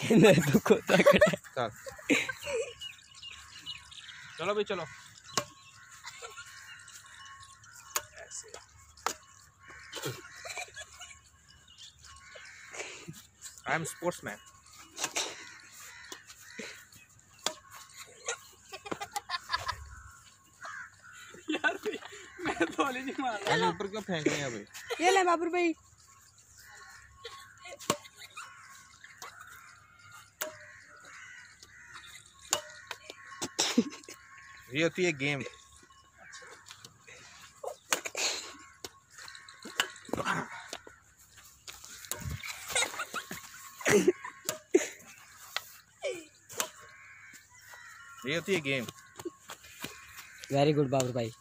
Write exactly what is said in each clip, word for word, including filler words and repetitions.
तू को चल चलो भाई चलो। I am sportsman. यार मैं तो नहीं मारा। ऊपर क्यों फेंक रहे हैं भाई? ये ले बाबू भाई। ये होती है गेम। ये होती है गेम। वेरी गुड बाबू भाई।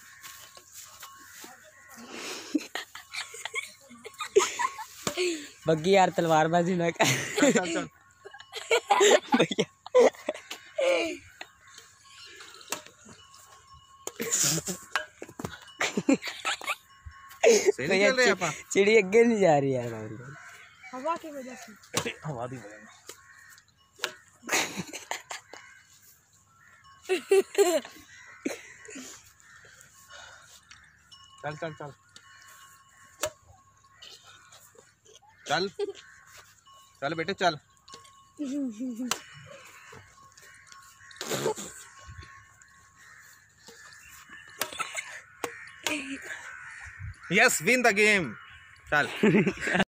बग्गी यार तलवारबाजी ना कर। चल चल चल भैया सही नहीं चल रहे आप। चिड़ी अगे नहीं जा रही है हवा की वजह से। हवा दी वजह चल चल चल चल चल बेटे चल। Yes win the game. चल